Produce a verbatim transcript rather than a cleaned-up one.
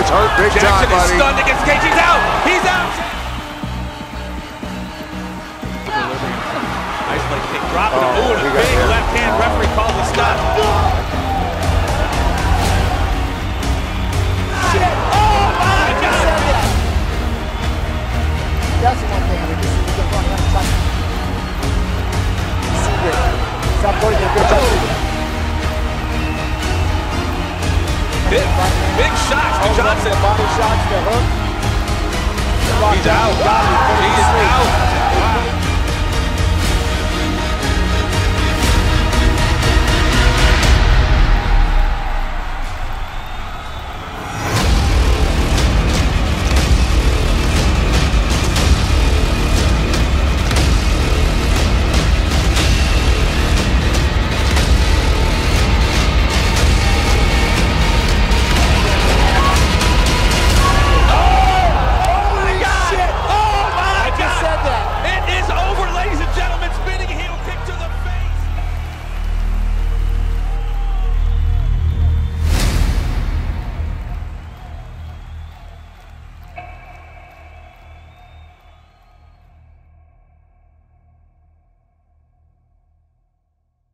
gets hurt big Jackson time, buddy. is stunned against Cage. He's out. He's out. Nice leg kick. Dropping Oh, him. Ooh, and a big hit. left hand. Oh. Referee calls a stop. Shit. Oh, my God. That's the one thing. I mean, this is the one. That's touch. See it. Stop putting it. Good touch. Big, big shots to Johnson. Body shots to hook. He's out. He is out.